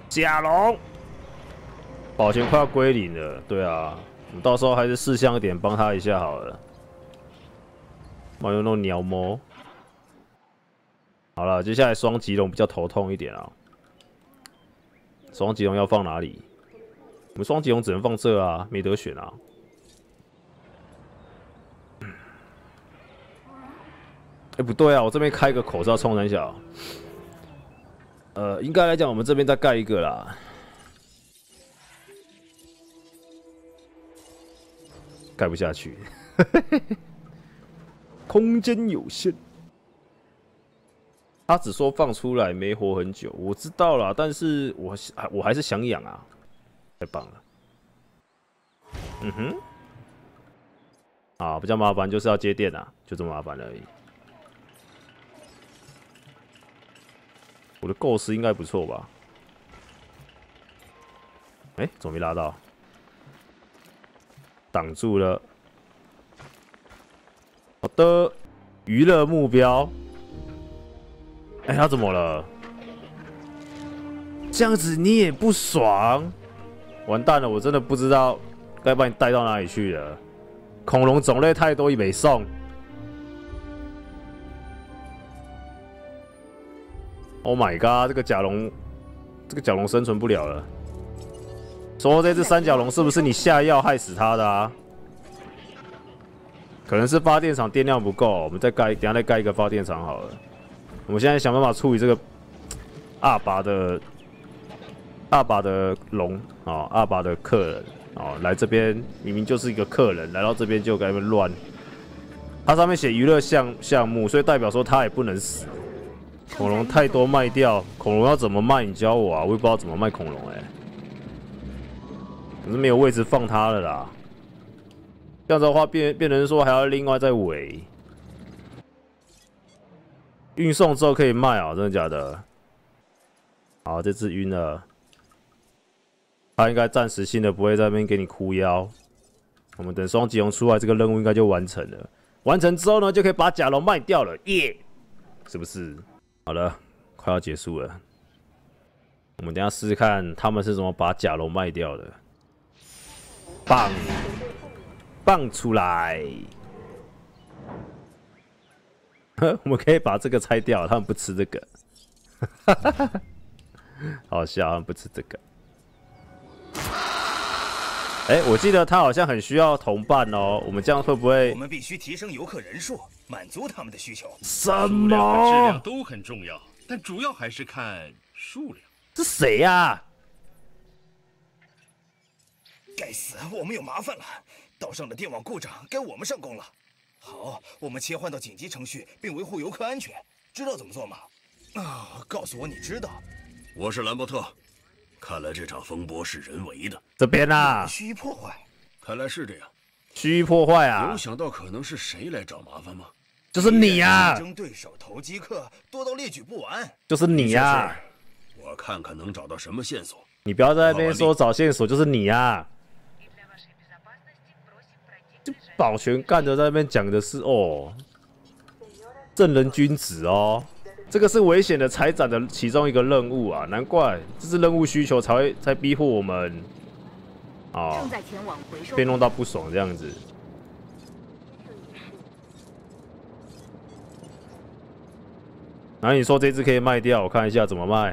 甲龙，保全快要归零了。对啊，我们到时候还是识相一点，帮他一下好了。用那种鸟魔。好了，接下来双棘龙比较头痛一点啊。双棘龙要放哪里？我们双棘龙只能放这啊，没得选啊。不对啊，我这边开个口罩冲三小。应该来讲，我们这边再盖一个啦。盖不下去，空间有限。他只说放出来没活很久，我知道啦，但是我还是想养啊，太棒了。嗯哼，啊，比较麻烦就是要接电啊，就这么麻烦而已。我的构思应该不错吧？怎么没拉到？挡住了。好的，娱乐目标。他怎么了？这样子你也不爽？完蛋了，我真的不知道该把你带到哪里去了。恐龙种类太多，也没送。Oh my god！ 这个甲龙生存不了了。说这只三角龙是不是你下药害死它的啊？可能是发电厂电量不够，我们等下再盖一个发电厂好了。我们现在想办法处理这个阿爸的龙哦，阿爸的客人哦，来这边明明就是一个客人，来到这边就在那边乱。它上面写娱乐项目，所以代表说它也不能死。恐龙太多卖掉，恐龙要怎么卖？你教我啊！我也不知道怎么卖恐龙可是没有位置放它了啦。这样子的话，变成说还要另外再围。运送之后可以卖啊，真的假的？好，这只晕了，它应该暂时性的不会在那边给你哭腰。我们等双棘龙出来，这个任务应该就完成了。完成之后呢，就可以把甲龙卖掉了，耶！是不是？好了，快要结束了。我们等一下试试看他们是怎么把甲龙卖掉的。棒出来！我们可以把这个拆掉，他们不吃这个。好笑，他们不吃这个。我记得他好像很需要同伴哦。我们这样会不会？ 我们必须提升游客人数，满足他们的需求。 什数量和质么量？都很重要，但主要还是看数量。 是谁呀？ 该死，我们有麻烦了！岛上的电网故障，该我们上工了。好，我们切换到紧急程序，并维护游客安全。知道怎么做吗？告诉我你知道。 我是兰伯特。看来这场风波是人为的。 这边啊， 蓄意破坏。 看来是这样。 蓄意破坏啊！ 有想到可能是谁来找麻烦吗？ 就是你呀！ 竞争对手投机客多到列举不完。 就是你呀！ 我看看能找到什么线索。 你不要在那边说找线索，就是你呀！就保全干的在那边讲的是哦，正人君子哦。这个是危险的财展的其中一个任务啊，难怪这是任务需求才逼迫我们啊，被弄到不爽这样子。然后你说这只可以卖掉，我看一下怎么卖。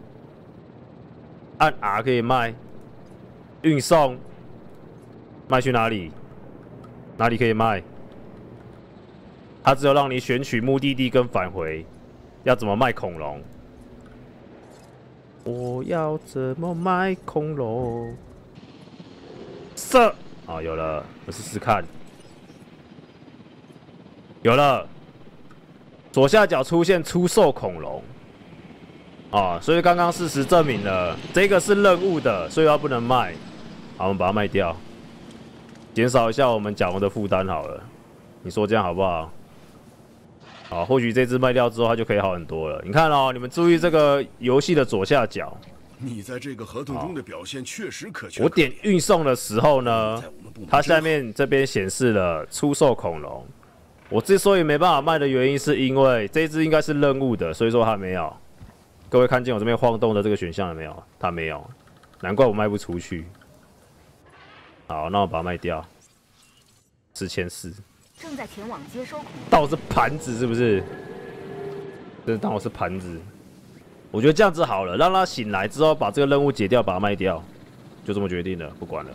按 R 可以卖，运送卖去哪里？哪里可以卖？它只有让你选取目的地跟返回。要怎么卖恐龙？我要怎么卖恐龙？射！哦，有了，我试试看。有了，左下角出现出售恐龙。啊，所以刚刚事实证明了，这个是任务的，所以它不能卖。好，我们把它卖掉，减少一下我们甲龙的负担好了。你说这样好不好？好，或许这只卖掉之后，它就可以好很多了。你看哦，你们注意这个游戏的左下角。 你在这个合同中的表现确实可圈可点。 我点运送的时候呢，它下面这边显示了出售恐龙。我之所以没办法卖的原因，是因为这只应该是任务的，所以说还没有。 各位看见我这边晃动的这个选项了没有？它没有，难怪我卖不出去。好，那我把它卖掉，4400。 正在前往接收。 当我是盘子是不是？真的当我是盘子。我觉得这样子好了，让他醒来之后把这个任务解掉，把它卖掉，就这么决定了，不管了。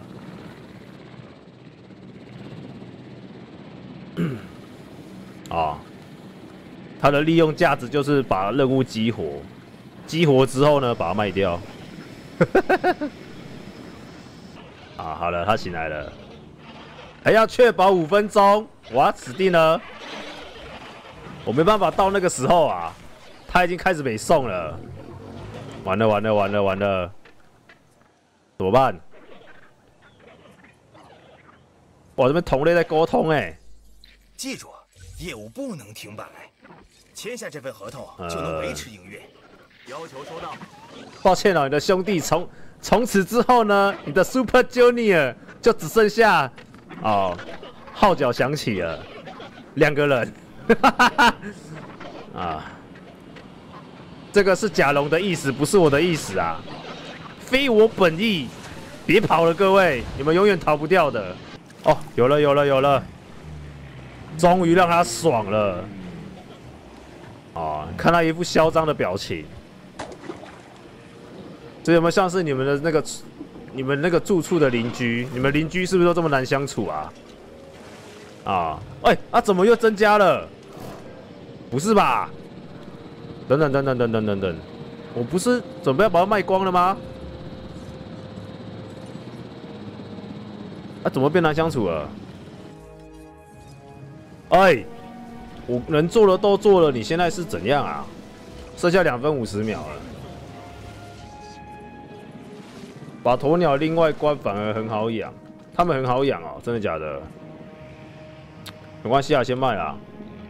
啊，它的利用价值就是把任务激活，激活之后呢，把它卖掉。啊，好了，他醒来了，还要确保5分钟，哇，死定了！我没办法到那个时候啊，他已经开始北送了，完了完了完了完了，怎么办？哇，这边同类在沟通哎。 记住，业务不能停摆，签下这份合同就能维持营运。 要求收到。 抱歉了，你的兄弟从此之后呢，你的 Super Junior 就只剩下哦，号角响起了，2个人，啊，这个是甲龙的意思，不是我的意思啊，非我本意，别跑了，各位，你们永远逃不掉的。哦，有了有了有了，终于让他爽了，哦，看他一副嚣张的表情。这有没有像是你们的那个住处的邻居？你们邻居是不是都这么难相处啊？啊，哎、啊，怎么又增加了？不是吧？等等等等等等等等，我不是准备要把它卖光了吗？啊，怎么变难相处了？哎，我能做的都做了，你现在是怎样啊？剩下2分50秒了。把鸵鸟另外关反而很好养，他们很好养哦，真的假的？没关系啊，先卖啦。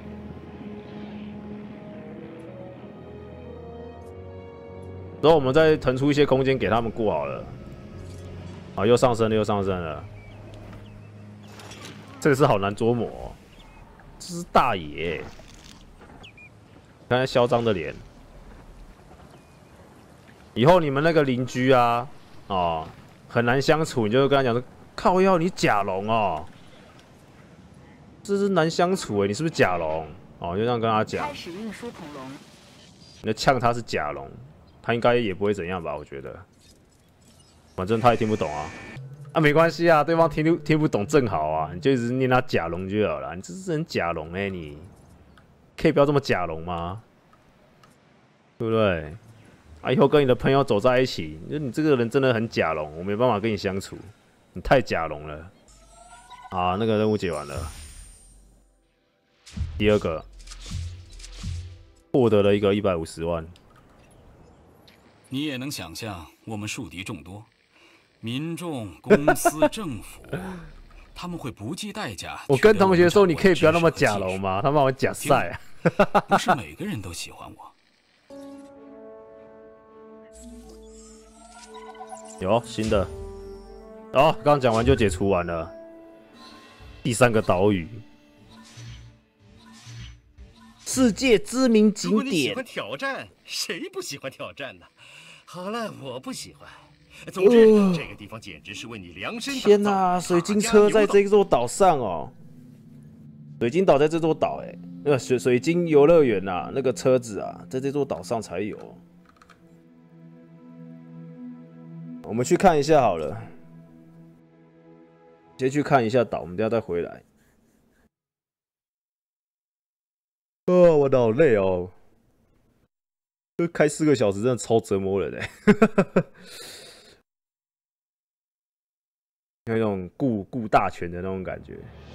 然后我们再腾出一些空间给他们过好了。啊，又上升了，又上升了。这个是好难捉摸哦，这是大爷。看他嚣张的脸。以后你们那个邻居啊。哦，很难相处，你就跟他讲说：“靠腰，你甲龙哦，这是难相处哎，你是不是甲龙？”哦，就这样跟他讲。 开始运输恐龙。 你呛他是甲龙，他应该也不会怎样吧？我觉得，反正他也听不懂啊。啊，没关系啊，对方听不懂正好啊，你就一直念他甲龙就好了。你这是很甲龙哎，你可以不要这么甲龙吗？对不对？啊！以后跟你的朋友走在一起，你这个人真的很假龙，我没办法跟你相处，你太假龙了。啊，那个任务解完了，第2个获得了一个150万。 你也能想象，我们树敌众多，民众、公司、政府，他们会不计代价。 我跟同学说，你可以不要那么假龙吗？他骂我假赛。 不是每个人都喜欢我。 有新的，哦，刚讲完就解除完了。第3个岛屿，世界知名景如果你喜点。 欢挑战，谁不喜欢挑战呢？好了，我不喜欢。总之，这个地方简直是为你量身打造。 天哪，水晶车在这座岛上哦，水晶岛在这座岛哎，那个水晶游乐园呐，那个车子啊，在这座岛上才有。我们去看一下好了，先去看一下岛，我们等下再回来。哦，我的好累哦，开4个小时真的超折磨人的，有一种顾大权的那种感觉。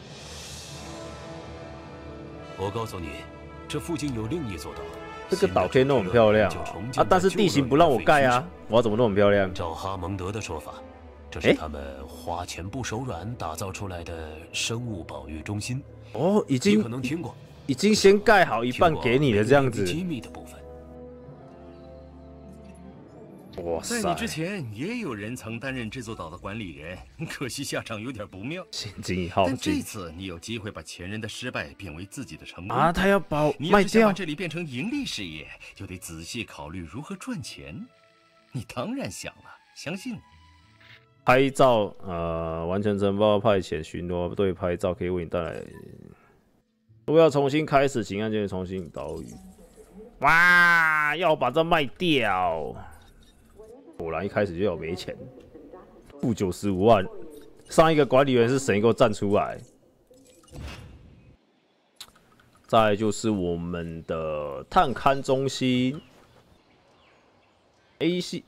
我告诉你，这附近有另一座岛。 这个岛可以弄很漂亮啊，但是地形不让我盖啊，我要怎么弄很漂亮？ 照哈蒙德的说法，这是他们花钱不手软打造出来的生物保育中心。 哦，已你可能听过， 已经先盖好一半给你了，这样子。 机密的部分。 哇塞！ 在你之前，也有人曾担任这座岛的管理人，可惜下场有点不妙。 心惊耗但这尽次你有机会把前人的失败变为自己的成功啊！他要把我你卖掉要是想把这里变成盈利事业，就得仔细考虑如何赚钱。你当然想了，相信我。 拍照，完成城堡派遣巡逻队拍照可以为你带来。如果要重新开始，请按键重新岛屿。哇，要把这卖掉！果然一开始就有没钱，负95万。上一个管理员是谁给我站出来？再来就是我们的探勘中心 A 系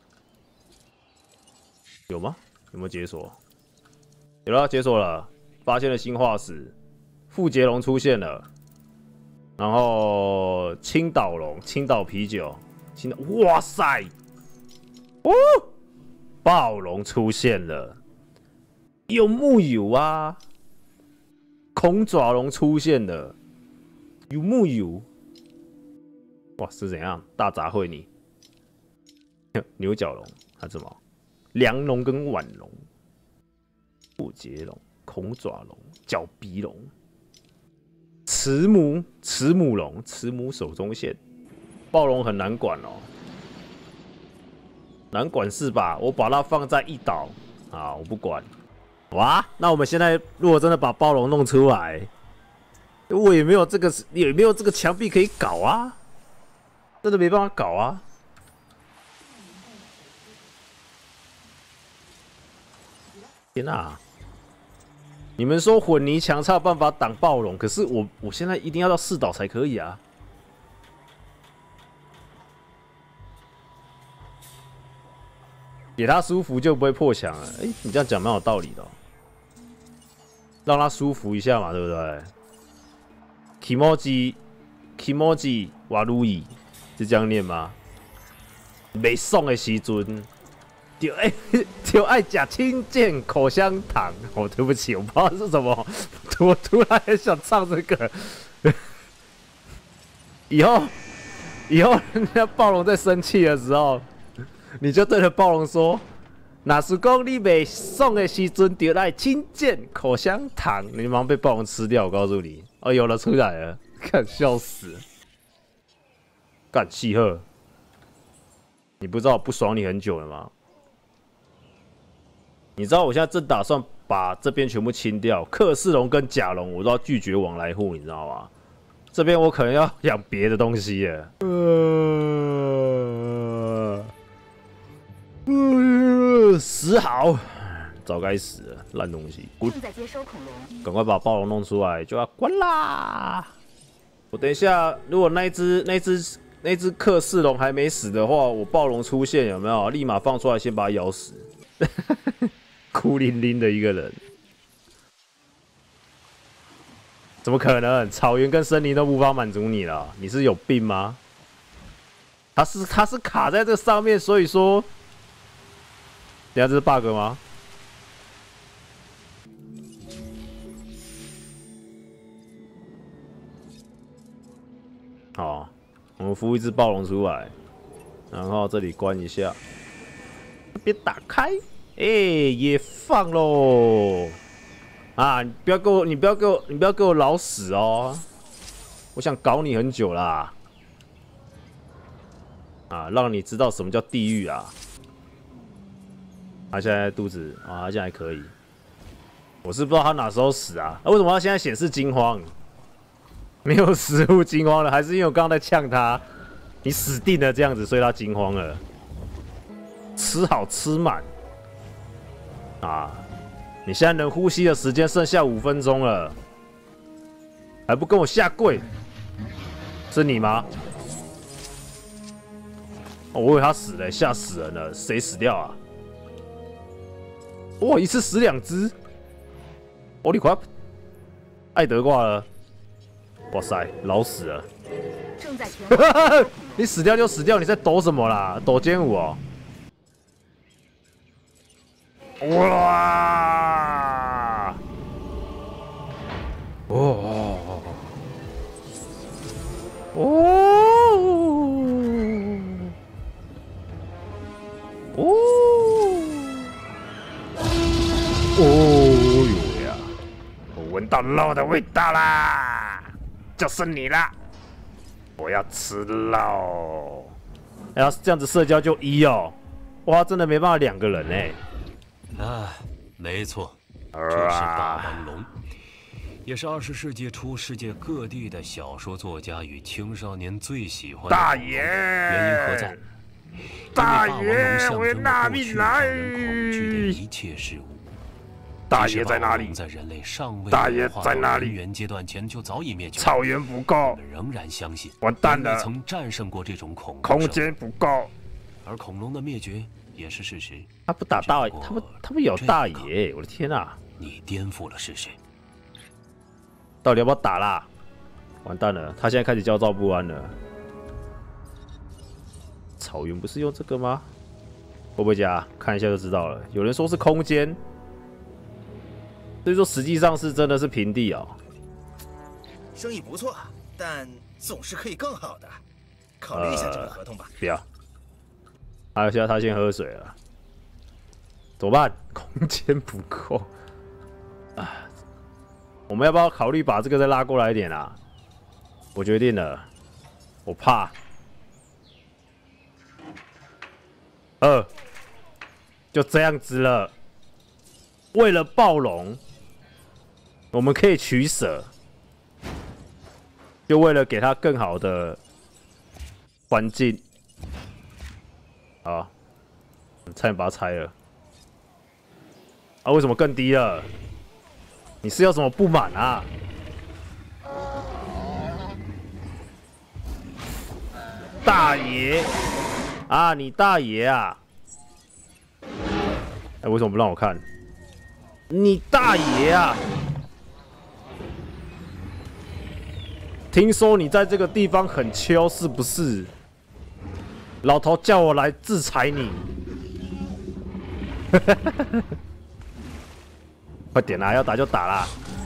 有吗？有没有解锁？有了，解锁了，发现了新化石，富杰龙出现了，然后青岛龙、青岛啤酒、青岛，哇塞，哦，暴龙出现了，有木有啊？恐爪龙出现了，有木有？哇，是怎样？大杂烩你，牛角龙还是什么？梁龙跟腕龙、富杰龙、恐爪龙、角鼻龙、慈母龙、慈母手中线，暴龙很难管哦，难管是吧？我把它放在一岛啊，我不管。哇，那我们现在如果真的把暴龙弄出来，我也没有这个墙壁可以搞啊，真的没办法搞啊。天啊！你们说混泥墙才有办法挡暴龙，可是我现在一定要到4岛才可以啊！给他舒服就不会破墙了。哎，你这样讲蛮有道理的、哦，让他舒服一下嘛，对不对 ？Kimoji Warui 是这样念吗？没送的时阵。就爱吃青剑口香糖。哦，对不起，我不知道是什么，我突然很想唱这个。以后人家暴龙在生气的时候，你就对着暴龙说：“那是讲你没送的时阵，就爱青剑口香糖。”你马上被暴龙吃掉，我告诉你。哦，有了，出来了，看笑死了，干气呵！你不知道我不爽你很久了吗？你知道我现在正打算把这边全部清掉，克氏龙跟甲龙我都要拒绝往来户，你知道吗？这边我可能要养别的东西耶。死好，早该死了，烂东西！滚！ 正在接收恐龙， 赶快把暴龙弄出来，就要关啦！我等一下，如果那只克氏龙还没死的话，我暴龙出现有没有？立马放出来，先把它咬死。孤零零的一个人，怎么可能？草原跟森林都无法满足你了，你是有病吗？它是卡在这上面，所以说，等下这是 bug 吗？好，我们孵一只暴龙出来，然后这里关一下，别打开。也放喽！啊，你不要给我老死哦！我想搞你很久啦！啊，让你知道什么叫地狱啊！他现在肚子啊，他现在还可以。我是不知道他哪时候死啊？为什么他现在显示惊慌？没有食物惊慌了，还是因为我刚刚在呛他？你死定了这样子，所以他惊慌了。吃好吃满。啊！你现在能呼吸的时间剩下5分钟了，还不跟我下跪？是你吗？哦，我以为他死了，吓死人了！谁死掉啊？哇，一次死2只！哦，你快，艾德挂了！哇塞，老死了！ 正在前往你死掉就死掉，你在抖什么啦？抖肩舞哦！哇！哦！ 到肉的味道啦，就是你啦！我要吃肉。要是这样子社交就1哦，哇，真的没办法2个人哎。 啊，没错，这是霸王龙，也是20世纪初世界各地的小说作家与青少年最喜欢的大爷， 原因何在？ 大因为霸王龙爷，我象征了拿过去命来！ 让人恐惧的一切事物。 大爷在哪里？ 在人类尚未大爷在哪里？ 人猿阶段前就早已灭绝。 草原不够， 我们仍然相信， 完蛋了， 曾战胜过这种恐龙。 空间不够， 而恐龙的灭绝也是事实。 他不打大爷，他们咬大爷，我的天啊！ 你颠覆了事实。 到底要不要打啦？完蛋了，他现在开始焦躁不安了。草原不是用这个吗？会不会加？看一下就知道了。有人说是空间，所以说实际上是真的是平地哦。 生意不错，但总是可以更好的。考虑一下这个合同吧。 不要。现在他先喝水了，怎么办？空间不够啊！我们要不要考虑把这个再拉过来一点啊？我决定了，我怕。就这样子了。为了暴龙，我们可以取舍，就为了给他更好的环境。好，差点把它拆了。啊，为什么更低了？你是有什么不满啊？大爷啊，你大爷啊！哎，为什么不让我看？你大爷啊！听说你在这个地方很秋，是不是？老头叫我来制裁你。快点啦，要打就打啦！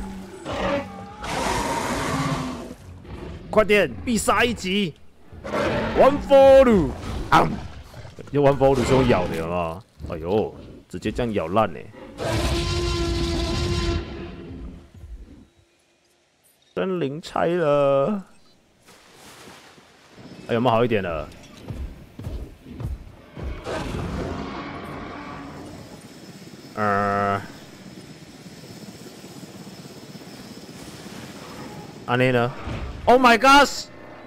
快点，必杀一击！One for 啊！用 One for 是用咬的吗？哎呦，直接这样咬烂呢！森林拆了，哎，有没有好一点了？安内呢 ？Oh my gosh！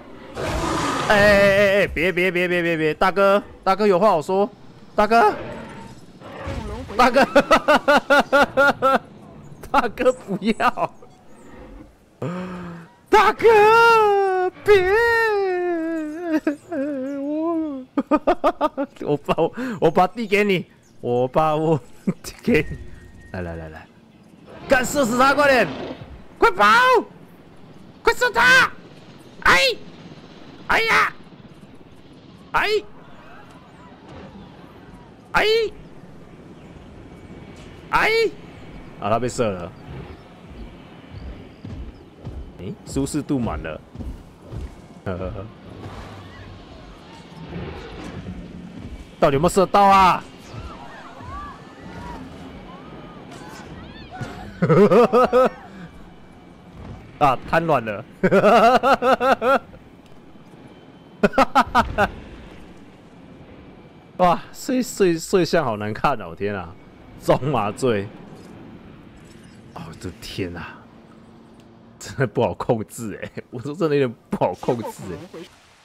哎，别！大哥有话好说，大哥，大哥不要，大哥别，我把地给你，我把我地给你，来，干射死他，快点，快跑！快射他！哎呀！啊，他被射了。舒适度满了。到底有没有射到啊？啊，瘫软了。哇，睡相好难看啊！我天啊，中麻醉。哦，我的天啊，真的不好控制哎！我说真的有点不好控制哎。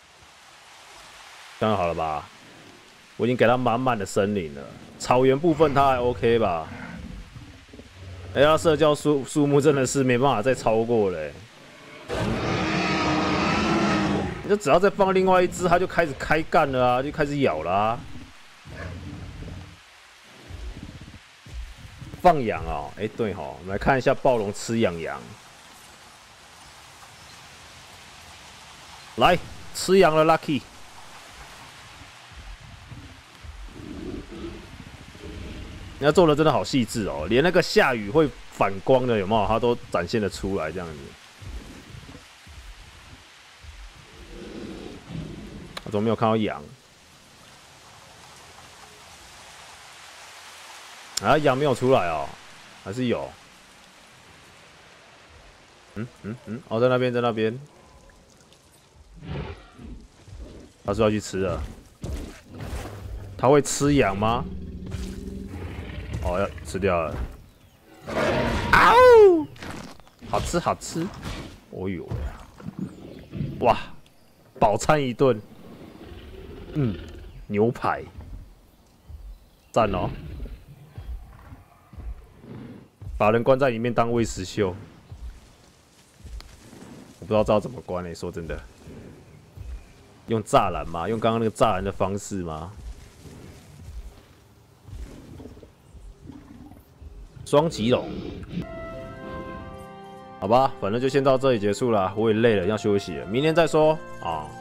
刚刚好了吧？我已经给他满满的森林了，草原部分他还 OK 吧？哎呀，社交数目真的是没办法再超过嘞。你就只要再放另外一只，它就开始开干了啊，就开始咬了啊。放羊哦，哎对吼，我们来看一下暴龙吃羊。来吃羊了 ，Lucky。人家做的真的好细致哦，连那个下雨会反光的有没有？它都展现的出来这样子。我怎么没有看到羊？啊，羊没有出来哦，还是有？ 哦，在那边，在那边。他说要去吃了。他会吃羊吗？哦，要吃掉了。啊呜！好吃，好吃。哦呦，哇，饱餐一顿。牛排，赞哦。把人关在里面当喂食秀，我不知道这要怎么关欸，说真的，用栅栏吗？用刚刚那个栅栏的方式吗？双棘龙，好吧，反正就先到这里结束了，我也累了，要休息了，明天再说啊。